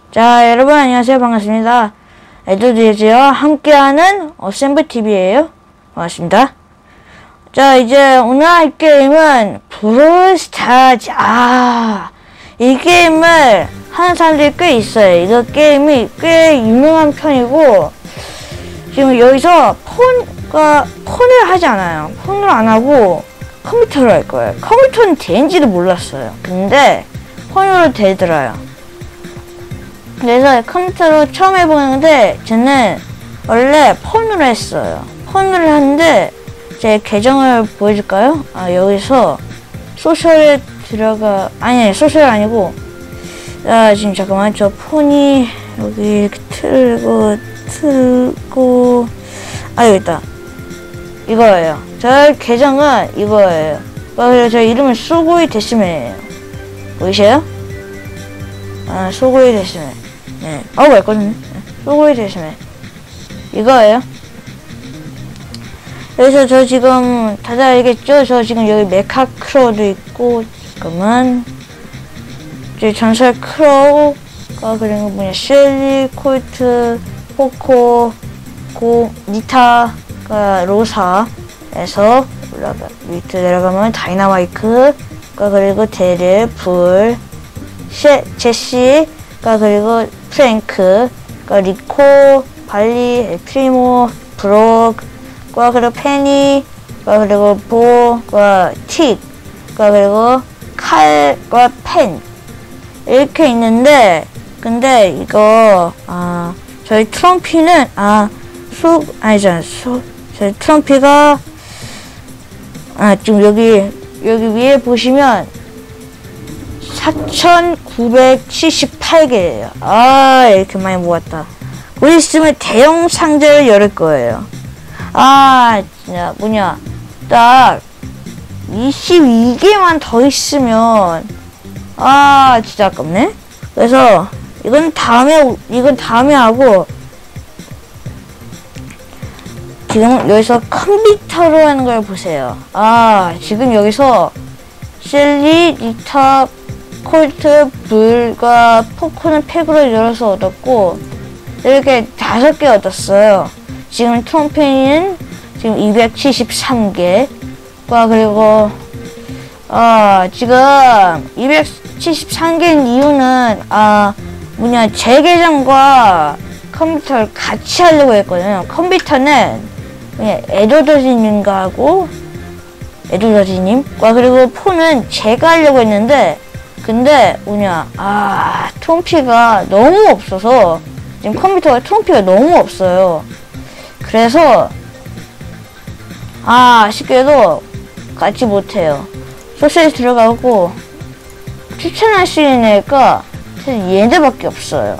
자, 여러분 안녕하세요. 반갑습니다. 에듀디즈와 함께하는 어셈블TV예요. 반갑습니다. 자, 이제 오늘 할 게임은 브롤스타즈. 이 게임을 하는 사람들이 꽤 있어요. 이거 게임이 꽤 유명한 편이고, 지금 여기서 폰을 하지 않아요. 폰으로 안 하고 컴퓨터로 할 거예요. 컴퓨터는 되는지도 몰랐어요. 근데 폰으로 되더라요. 그래서 컴퓨터로 처음 해보는데 저는 원래 폰으로 했어요. 폰으로 하는데 제 계정을 보여줄까요? 여기서 소셜에 소셜 아니고, 지금 잠깐만, 저 폰이 여기 이렇게 틀고 여기 있다. 이거예요. 저 계정은 이거예요. 그래서 저 이름은 소고이 데스메예요. 보이세요? 소고이 데스메. 네. 맞거든요. 소고이 데스메. 이거예요. 그래서 저 지금 다들 알겠죠? 저 지금 여기 메카크로도 있고, 잠깐만. 저기 전설 크로우가 그리고 셸리, 콜트, 포코, 니타가 로사에서 밑으로 내려가면 다이나마이크가 그리고 데릴, 불, 제시가 그리고 프랭크가 리코, 발리, 엘프리모, 브록과 그리고 페니가 그리고 보가 틱가 그리고 칼과 펜 이렇게 있는데, 근데 이거 저희 트럼피는 저희 트럼피가 지금 여기 위에 보시면 4,978개예요. 이렇게 많이 모았다. 곧 있으면 대형 상자를 열을 거예요. 진짜 딱 22개만 더 있으면 진짜 아깝네. 그래서 이건 다음에 하고, 지금 여기서 컴퓨터로 하는 걸 보세요. 지금 여기서 셸리, 니타, 콜트, 불과 포코는 팩으로 열어서 얻었고, 이렇게 5개 얻었어요. 지금 트럼페이는 지금 273개과 그리고 지금 273개인 이유는 제 계정과 컴퓨터를 같이 하려고 했거든요. 컴퓨터는 그냥 에도더지님과 하고, 에도더지님과 그리고 폰은 제가 하려고 했는데, 근데 트럼피가 너무 없어서, 지금 컴퓨터가 트럼피가 너무 없어요. 그래서 아쉽게도 같이 못해요. 소셜에 들어가고 추천할 수 있는 애가 얘네밖에 없어요.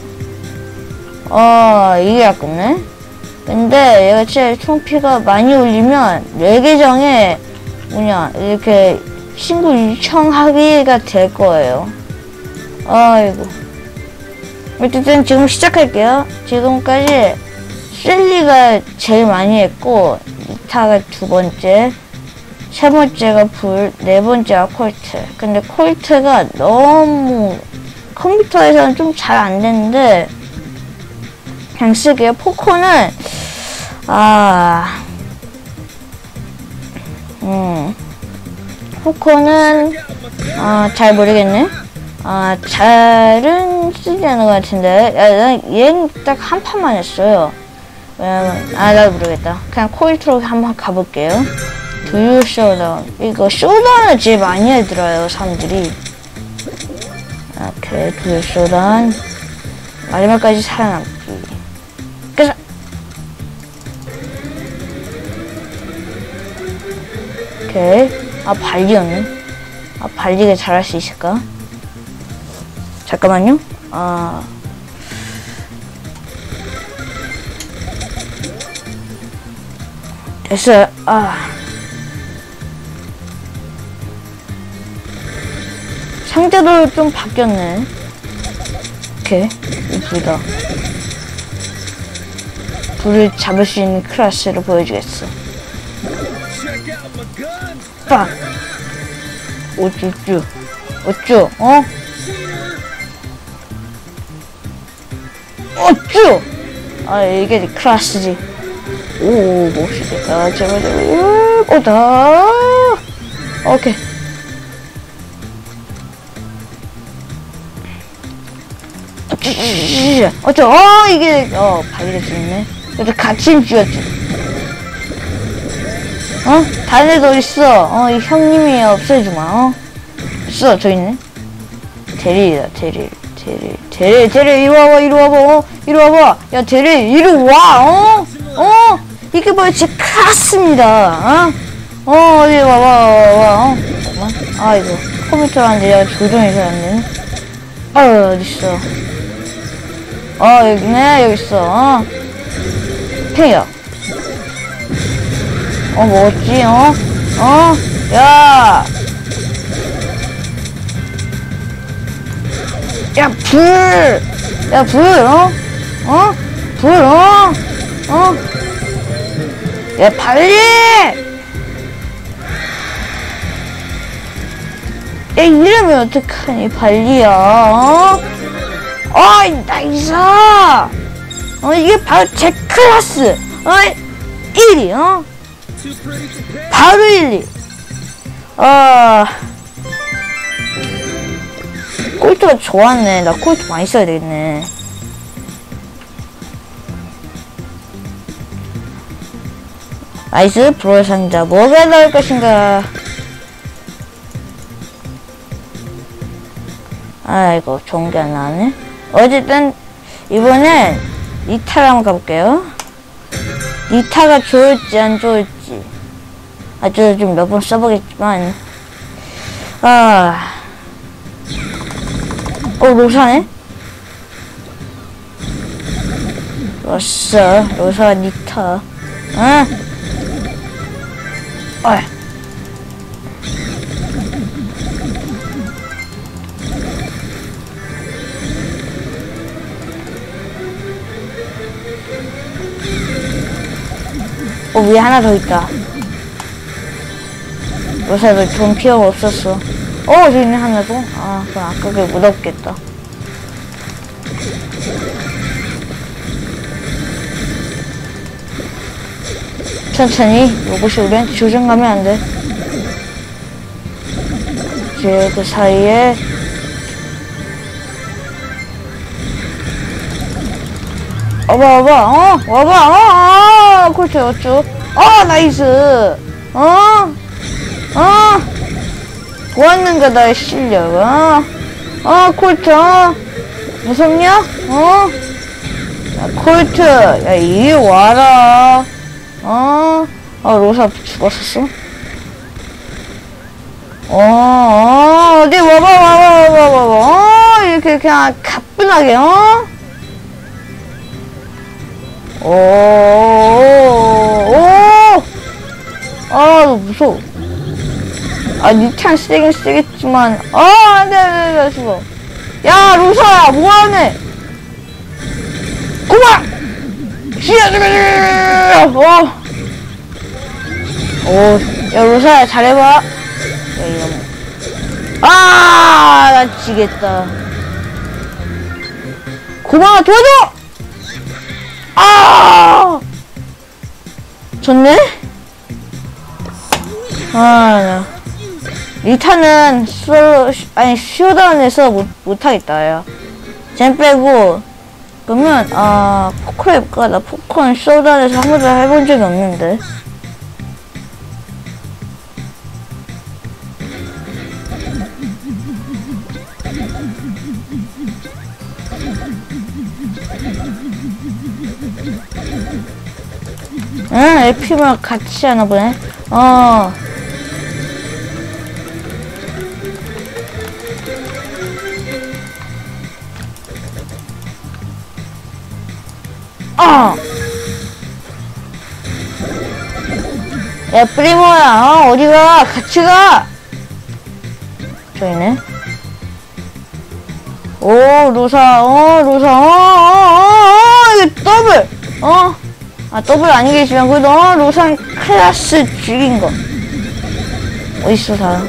이게 아깝네. 근데 얘가 진짜 트럼피가 많이 올리면 내 계정에 이렇게 친구 요청하기가 될 거예요. 아이고. 어쨌든 지금 시작할게요. 지금까지 셸리가 제일 많이 했고, 니타가 2번째, 3번째가 불, 4번째가 콜트. 근데 콜트가 너무 컴퓨터에서는 좀 잘 안 되는데 그냥 쓸게요. 포코는 포코는 잘 모르겠네. 잘은 쓰지 않는 것 같은데, 얘는 딱 한 판만 했어요. 왜냐면 나도 모르겠다. 그냥 콜트로 한번 가볼게요. 두유 쇼다운. 이거 쇼다운을 제일 많이 해들어요, 사람들이. 오케이, 두유 쇼다운. 마지막까지 살아남기. 그래서 오케이. 발리였네. 발리가 잘할 수 있을까? 잠깐만요. 됐어요. 상자도 좀 바뀌었네. 오케이. 불이다. 불을 잡을 수 있는 클래스를 보여주겠어. 빡! 어쭈쭈. 어쭈! 아, 이게 클래스지. 오, 멋있겠다. 제발, 오다. 오케이. 이게, 발리가 죽네. 그래도 같이 죽였지. 다른 애도 어딨어? 이 형님이 없애주마, 있어, 저 있네. 대리다, 대리, 이리 와봐, 이리 와봐. 야, 대리, 이리 와, 이게 뭐야, 제 클래스입니다, 어디 와봐, 잠깐만. 아, 이거, 컴퓨터라는데 내가 조정이 잘 안 되네. 어딨어. 여기네, 여기 있어, 팽이야. 뭐였지, 야! 야, 불! 야, 불, 불, 야, 빨리! 야, 이러면 어떡하니, 발리야, 나이스! 이게 바로 제 클래스! 1위, 바로 1위! 콜트가 좋았네. 나 콜트 많이 써야 되겠네. 나이스, 브롤 상자. 뭐가 나올 것인가? 아이고, 좋은 게 안 나오네. 어쨌든, 이번엔 니타를 한번 가볼게요. 니타가 좋을지 안 좋을지. 저도 좀 몇 번 써보겠지만, 로사네? 로사, 니타. 위에 하나 더 있다. 로사도 좀 필요가 없었어. 저기 있네, 하나 더. 그럼 아깝게 못 얻겠다. 천천히. 이것이 우리한테 조정가면 안 돼. 이제 그 사이에. 와봐. 그렇지, 어쭈. 나이스. 좋았는가, 나의 실력, 콜트, 무섭냐? 야, 콜트, 야, 이리 와라. 로사 죽었었어? 어디 와봐. 이렇게 그냥 가뿐하게, 너 무서워. 니탄 세긴 세겠지만, 안 돼, 죽어. 야, 로사야, 뭐하네? 그만! 야, 로사야, 잘해봐. 나 지겠다. 그만, 도와줘! 좋네? 리타는 쇼다운에서 못하겠다, 야. 젠 빼고, 그러면, 포크로 해볼까? 나 포크는 쇼다운에서 한 번도 해본 적이 없는데. LP랑 같이 하나 보네. 야, 프리모야, 어디가? 같이 가! 저기네. 로사, 이거 더블! 더블 아니겠지만, 그래도, 로상 클래스 죽인 거. 어딨어, 다.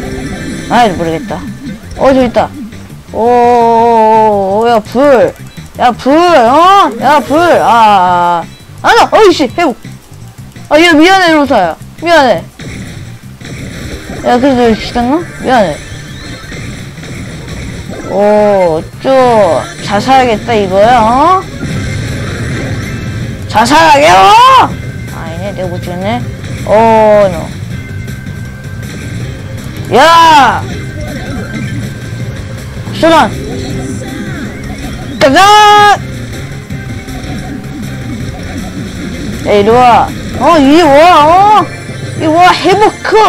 모르겠다. 저기 있다. 야, 불. 야, 불, 야, 불, 나, 어이씨, 회복. 얘 미안해, 로사야. 미안해. 야, 그래도 죽였나? 미안해. 자살하겠다, 이거야, 자살하게, 아니네, 내가 못 죽였네. 노. 야! 수단! 가자! 야, 이리와. 이리와, 이리와, 해보크,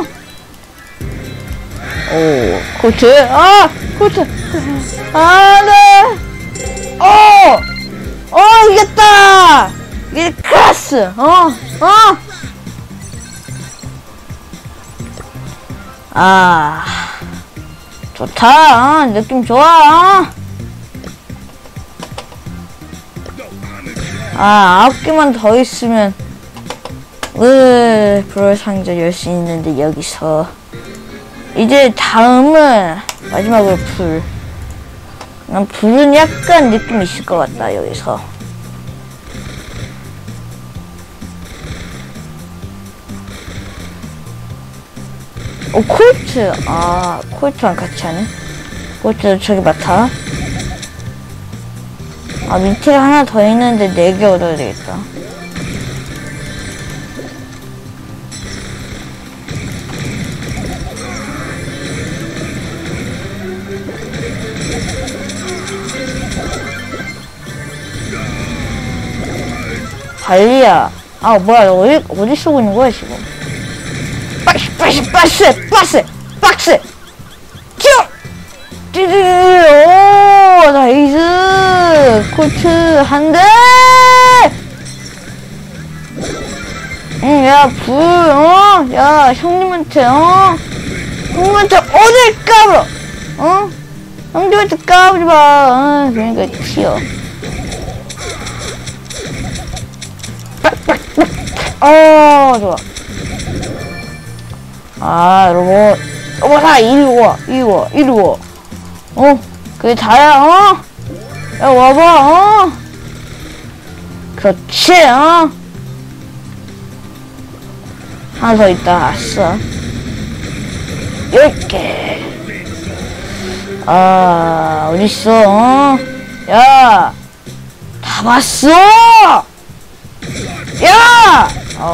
코트, 코트. 네. 이겼다! 이게 클라스, 좋다, 느낌 좋아, 9개만 더 있으면, 브롤 상자 열 수 있는데, 여기서. 이제 다음은, 마지막으로 불. 난 불은 약간 느낌 있을 것 같다, 여기서. 콜트. 콜트랑 같이 하네. 콜트 저기 맡아. 밑에 하나 더 있는데 4개 얻어야 되겠다. 발리야. 뭐야, 너 어디 쓰고 있는 거야, 지금? 박스! 큐! 나이스! 콜트, 한 대! 야, 불, 야, 형님한테, 형님한테 어딜 까불어! 형님한테 까불지 마! 그러니까 튀어. 좋아. 로봇아, 이리 와. 그게 다야, 야, 와봐, 그렇지, 하나 더 있다, 아싸. 10개. 어딨어, 야, 다 봤어! 야!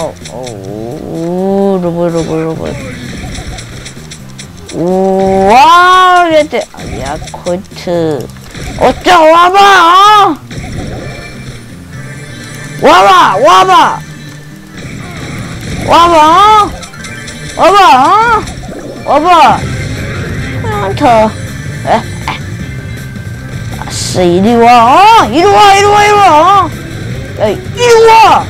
로봇. 우와, 이랬대. 야, 콜트. 와봐! 와봐! 더. 아싸, 이리 와! 이리 와! 야, 이리 와!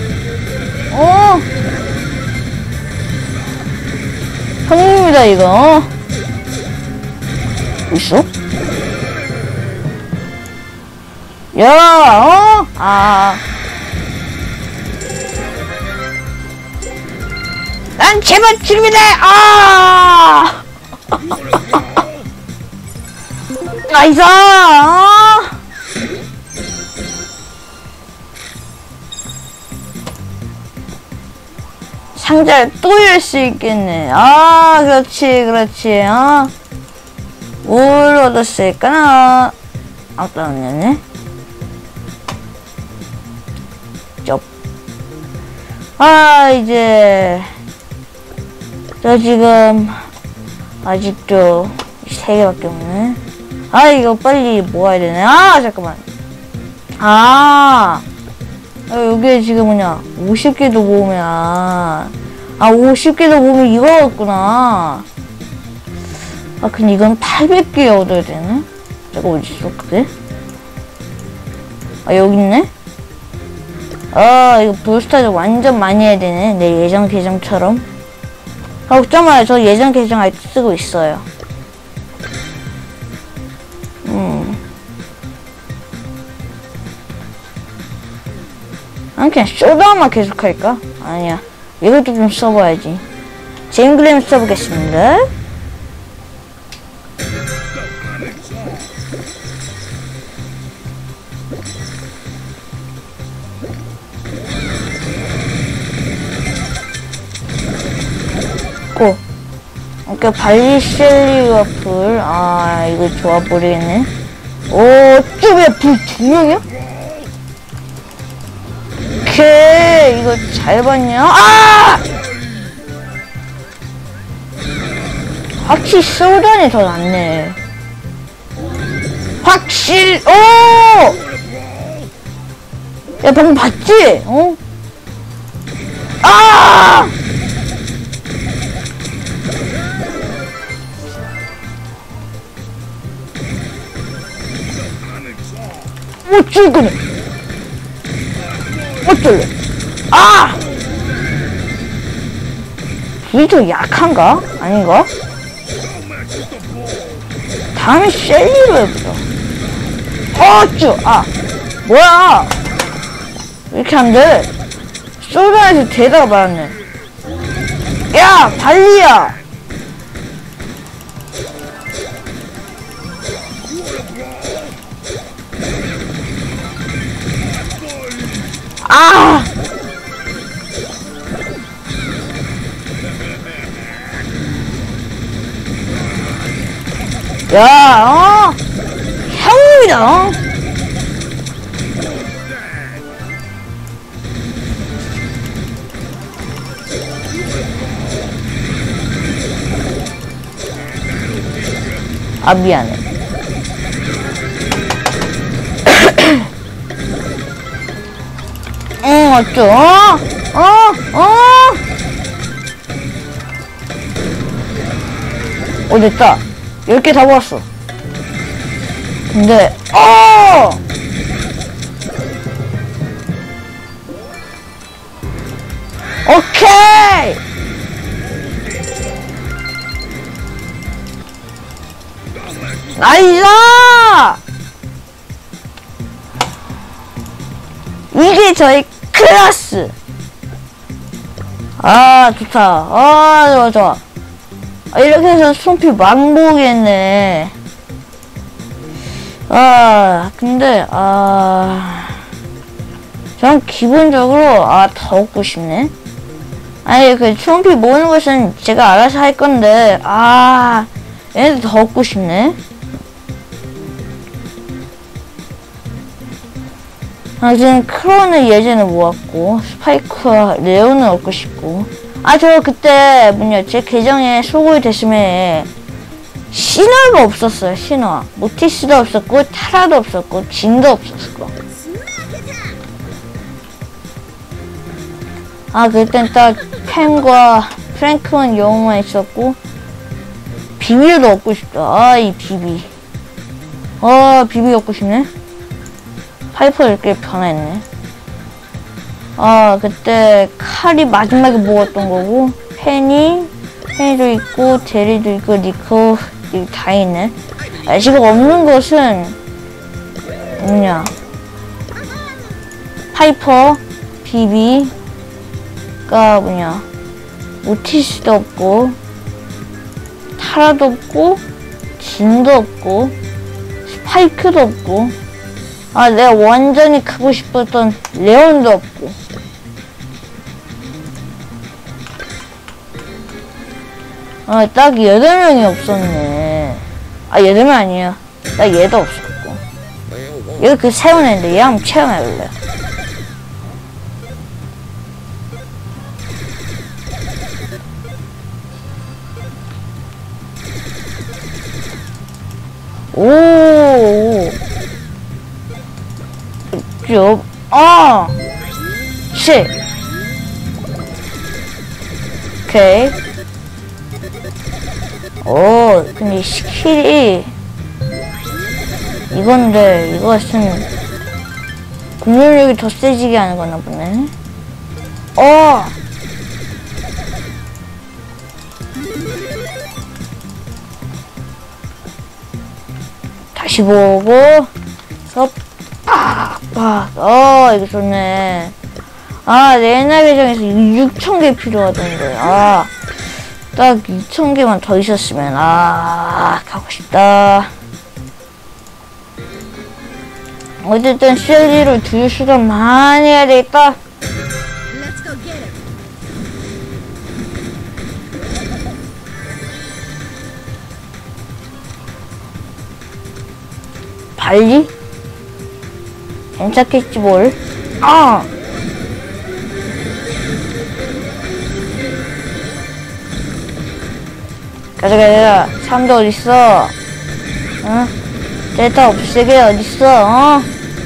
형님이다, 이거, 있어? 야, 난 제발 죽이네! 나이스! 상자를 또 열 수 있겠네. 그렇지. 뭘 얻었을까나? 아무것도 안 열네. 쩝. 이제. 저 지금, 아직도 3개밖에 없네. 이거 빨리 모아야 되네. 잠깐만. 여기에 지금 뭐냐, 50개도 모으면, 50개도 모으면 이거였구나. 근데 이건 800개 얻어야 되네? 저거 어딨어, 그게? 여기 있네? 이거 브롤스타즈 완전 많이 해야 되네. 내 예전 계정처럼. 걱정 마요. 저 예전 계정 아직 쓰고 있어요. 그냥 쇼다운만 계속 할까? 아니야. 이것도 좀 써봐야지. 제임그램 써보겠습니다. 고. 그러니까 발리셀리가 불. 아, 이거 좋아 보이겠네. 오, 쭈야 불 2명이야? 오케이, 이거 잘 봤냐? 아! 확실히 소단이 더 낫네. 오! 야, 방금 봤지? 어? 아! 어쩔거네. 어쩔래? 아! 불이 더 약한가? 아닌가? 다음에 셀리로 해보자. 어쭈! 아! 뭐야! 왜 이렇게 안 돼? 소단에서 되다가 말았네. 야! 발리야! 아! 야, 형님이다, 어? 아, 미안해. 어쩌? 됐다. 10개 다 모았어. 근데, 오케이! 나이스! 이게 저희 클래스! 아, 좋다. 아, 좋아, 좋아. 아, 이렇게 해서 손피 막 모으겠네. 근데, 전 기본적으로, 더 얻고 싶네. 아니, 손피 모으는 것은 제가 알아서 할 건데, 얘네들 더 얻고 싶네. 지금 크론을 예전에 모았고, 스파이크와 레오는 얻고 싶고, 저 그때, 제 계정에 소굴이 됐으면, 신화가 없었어요, 신화. 모티스도 없었고, 타라도 없었고, 진도 없었고. 그땐 딱, 펜과 프랭크만 영웅만 있었고, 비비도 얻고 싶다. 이 비비. 비비 얻고 싶네. 파이퍼 이렇게 변했네. 그때 칼이 마지막에 모았던 거고, 펜이도 있고, 제리도 있고, 니코, 다 있네. 지금 없는 것은, 뭐냐. 파이퍼, 비비가 뭐냐. 오티스도 없고, 타라도 없고, 진도 없고, 스파이크도 없고, 내가 완전히 가고 싶었던 레온도 없고. 딱 8명이 없었네. 8명 아니야. 딱 얘도 없었고. 여기 세운 애인데 얘 한번 체험해볼래. 오. 쭉. 씨. 오케이. 근데 스킬이 이건데 이것은 공격력이 더 세지게 하는 거나 보네. 다시 보고 이거 좋네. 내 옛날 계정에서 6,000개 필요하던데. 딱 2,000개만 더 있었으면, 가고 싶다. 어쨌든 CLG로 두유 수단 많이 해야 되겠다. Let's go get him. 발리? 괜찮겠지 뭘. 아! 가자. 사람들 어딨어? 응? 데이터 없애게 어딨어? 어?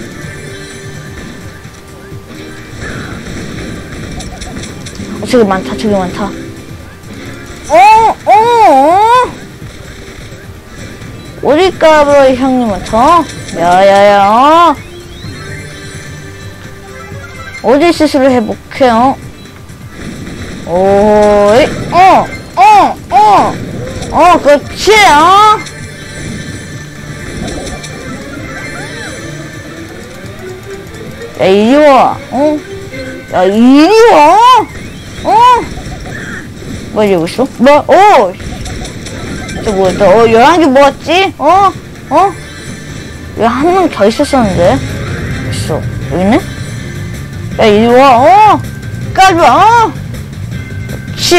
저기 많다. 어딜까봐 형님은 더? 야야야. 어디 스스로 회복해요? 오이, 그렇지, 야, 이리 와, 야, 이리 와, 뭐, 이러고 있어? 뭐, 저 뭐였다? 11개 모았지? 여기 한 명 더 있었었는데? 있어. 여기 있네? 야, 이리 와, 까줘, 그렇지,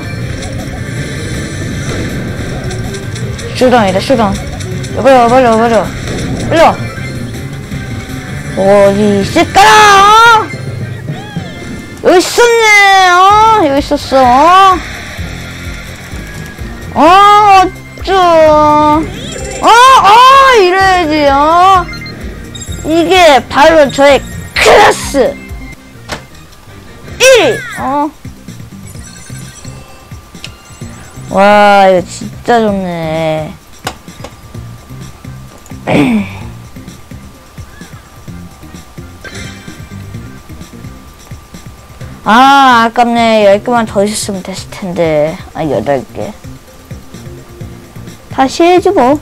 쇼다운이다, 쇼다운. 빨리 와. 어디 있을까라? 여기 있었네, 여기 있었어, 이래야지, 이게 바로 저의 클래스 1위, 와, 이거 진짜 좋네. 아깝네. 10개만 더 있었으면 됐을 텐데. 8개. 다시 해야지, 뭐.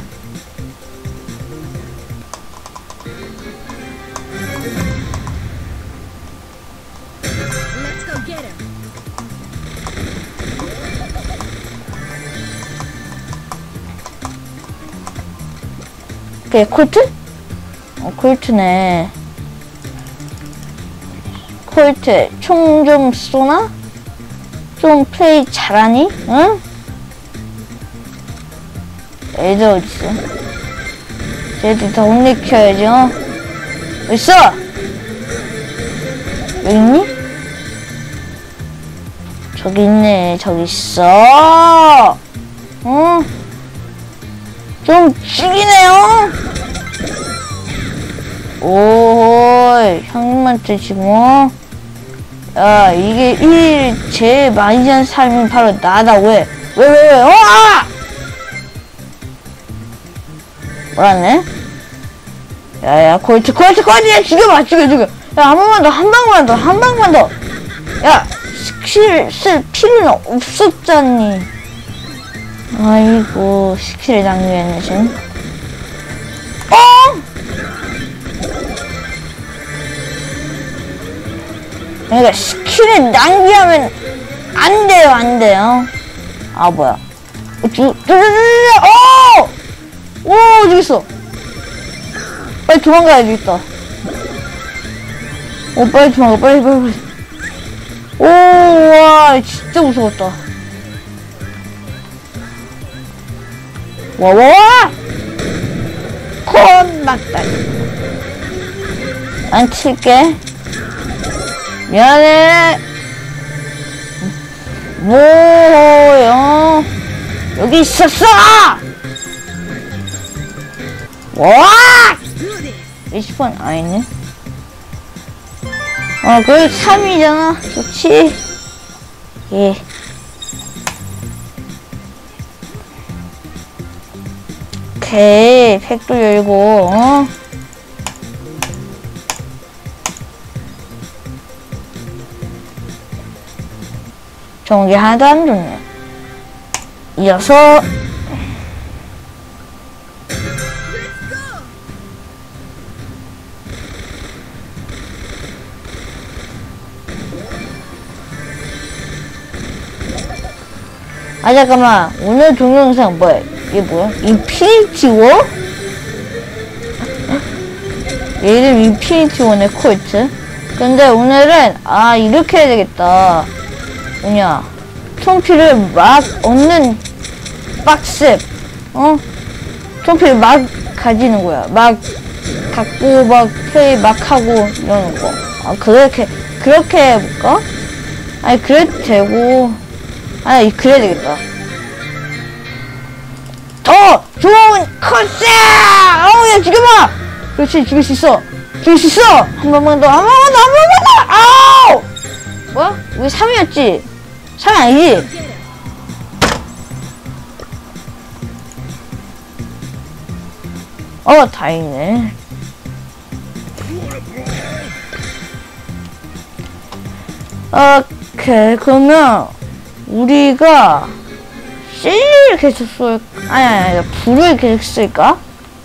Let's go get him. 그게 콜트? 콜트네. 콜트, 총 좀 쏘나? 좀 플레이 잘하니? 응? 애들 어딨어? 쟤들 다 혼내켜야지, 어딨어? 여기 있니? 저기 있네, 저기 있어. 좀 죽이네요. 오, 형님한테 지금, 야, 이게 제일 많이 하는 사람이 바로 나다. 왜? 뭐라네? 야, 골트, 죽여. 야, 한 방만 더. 야, 스킬 쓸 필요는 없었잖니. 아이고, 스킬을 낭비했네, 지금. 그러니까 스킬을 낭비하면 안 돼요. 아, 뭐야. 어디 있어? 빨리 도망가야 되겠다. 빨리 도망가, 빨리. 와, 진짜 무서웠다. 와! 콘났다. 안 칠게. 미안해. 뭐요? 여기 있었어! 와! 20번 아니네. 거의 3이잖아. 좋지. 예. 오케이. 팩도 열고, 좋은 게 하나도 안 좋네. 이어서, 잠깐만. 오늘 동영상 뭐야? 이게 뭐야? 인피니티 워? 얘 이름 인피니티 원의 콜트. 근데 오늘은 이렇게 해야 되겠다. 뭐냐, 트로피를 막 얻는 박스. 트로피를 막 가지는 거야. 막 갖고 막 플레이 막 하고 이러는 거. 그렇게 해볼까? 아니 그래도 되고. 그래야 되겠다. 좋은 컨셉! 야, 죽여봐! 그렇지, 죽일 수 있어! 죽일 수 있어! 한 번만 더! 아우! 뭐야? 우리 3이었지? 3이 아니지? 다행이네. 오케이, 그러면 우리가 C를 계속 쏠까? 아니, 불을 계속 쓸까?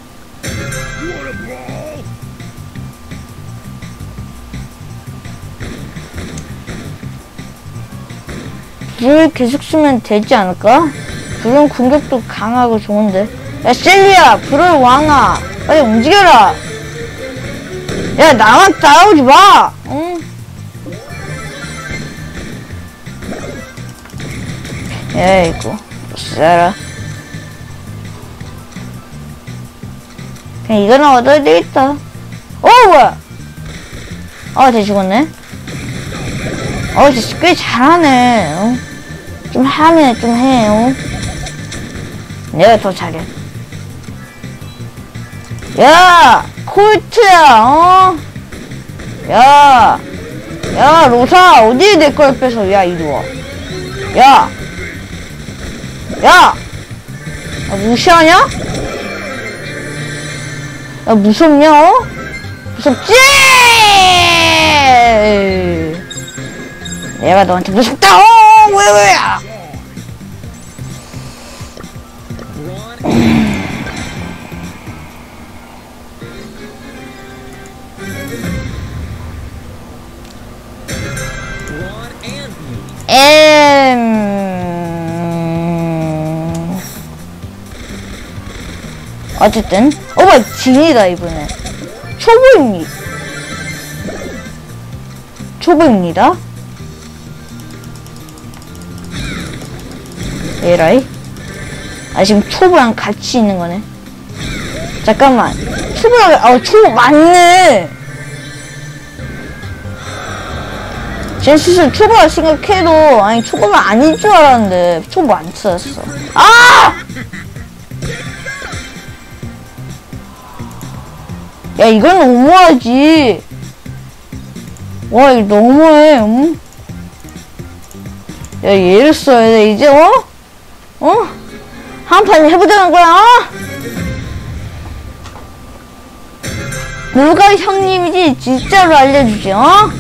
불을 계속 쓰면 되지 않을까? 불은 공격도 강하고 좋은데. 야, 셀리야! 불을 왕아! 빨리 움직여라! 야, 나만 따라오지 마! 응? 에이구, 쓰라. 그냥 이거는 얻어야 되겠다. 뭐야! 쟤 죽었네? 쟤 꽤 잘하네. 좀 하네, 좀 해. 내가 더 잘해. 야! 콜트야, 야! 로사, 어디 내 걸 뺏어? 야, 이리 와. 야! 무시하냐? 야, 무섭냐? 무섭지? 내가 너한테 무섭다! 왜? 어쨌든 진이다. 이번에 초보입니다. 에라이? 지금 초보랑 같이 있는 거네. 잠깐만, 초보 맞네. 쟤 스스로 초보라 생각해도 초보가 아닐 줄 알았는데 초보 안 찾았어. 야, 이건 너무하지. 와, 이거 너무해. 응? 야, 얘를 써야 돼 이제. 한 판 해보자는 거야. 누가 형님이지 진짜로 알려주지.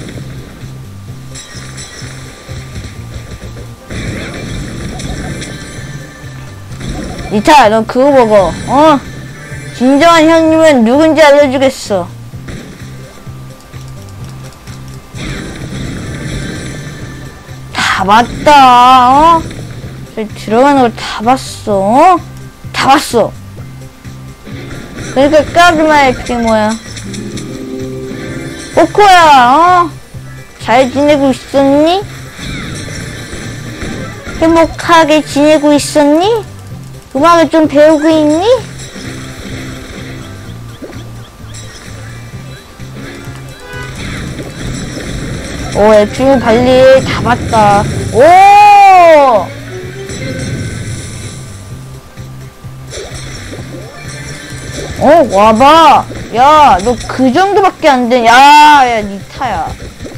이타, 너 그거 보고 진정한 형님은 누군지 알려주겠어. 다 봤다. 저기 들어가는 걸 다 봤어. 다 봤어. 그러니까 까기만 그게 뭐야. 꼬꼬야, 잘 지내고 있었니? 행복하게 지내고 있었니? 음악을 좀 배우고 있니? 에피우 발리 다 봤다. 와봐. 야, 너 그 정도밖에 안 돼. 야, 니타야.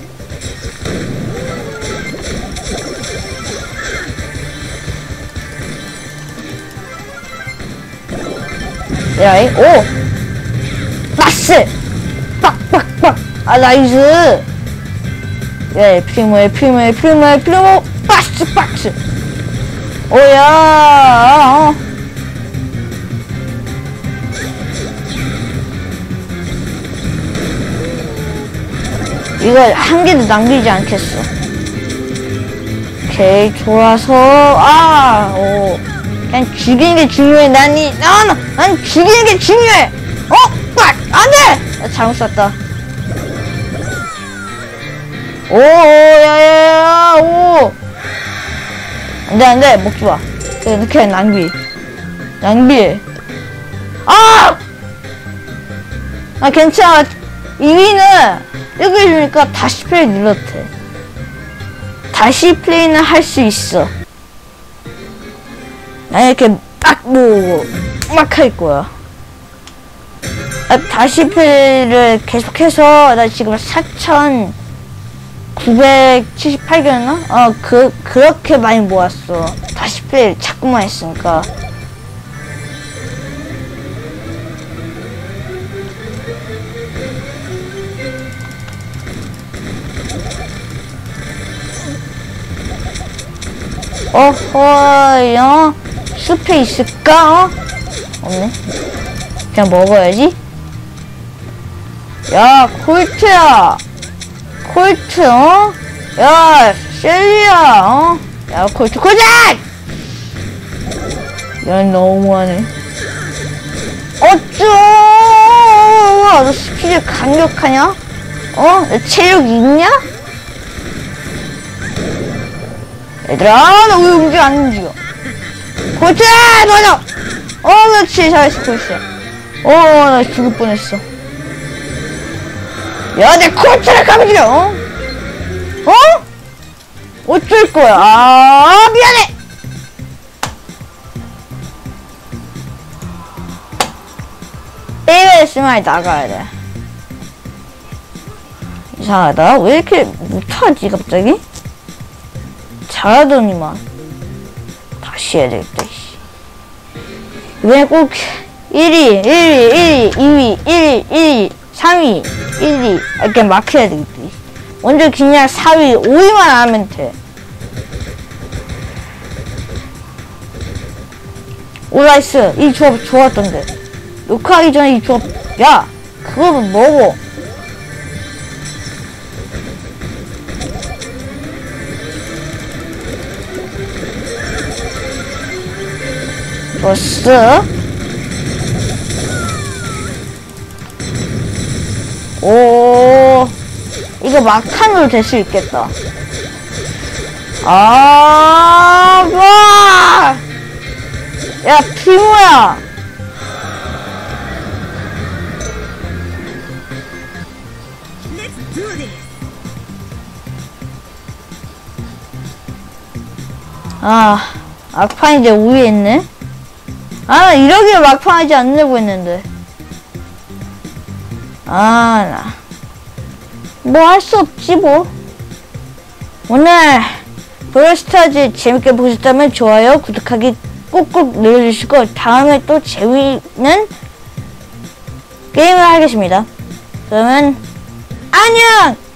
야이, 나이스! 빡빡빡! 나이스! 야, 프리모, 박스! 야! 이걸 한 개도 남기지 않겠어. 오케이, 좋아서, 그냥 죽이는 게 중요해. 난 죽이는 게 중요해! 빡! 안 돼! 나 잘못 쐈다. 오, 야야야, 오. 안돼, 먹지 마. 그냥 낭비. 아! 아, 괜찮아. 2위는 이렇게 해주니까 다시 플레이 눌러도 돼. 다시 플레이는 할 수 있어. 나 이렇게 막 할 거야. 다시 플레이를 계속해서 나 지금 4,978개였나? 그렇게 많이 모았어. 다시 플레이를 자꾸만 했으니까. 어허, 숲에 있을까? 없네. 그냥 먹어야지. 야, 콜트야. 콜트, 야, 셀리야, 야, 콜트. 야, 너무하네. 어쭈! 너 스피드 강력하냐? 너 체력 있냐? 얘들아, 나 왜 움직여 안 움직여? 콜트! 맞아! 그렇지, 잘했어, 콜트. 나 죽을 뻔했어. 야, 내 콜트를 감지려! 어쩔 거야? 미안해! 게임에 있으면 나가야 돼. 이상하다. 왜 이렇게 못하지, 갑자기? 잘하더니만. 다시 해야 되겠다, 이번에 꼭 1위, 2위, 1위, 3위, 1위. 이렇게 막 해야 되겠다. 먼저 그냥 4위, 5위만 하면 돼. 오, 나이스. 이 조합 좋았던데. 녹화하기 전에 이 조합, 야! 그거 먹어. 좋았어. 오, 이거 막판으로 될 수 있겠다. 와! 야, 피모야! Let's do this. 막판 이제 우위에 있네? 이러길 막판 하지 않으려고 했는데. 뭐 할 수 없지, 뭐. 오늘 브롤스타즈 재밌게 보셨다면 좋아요, 구독하기 꾹꾹 눌러주시고, 다음에 또 재미있는 게임을 하겠습니다. 그러면, 안녕!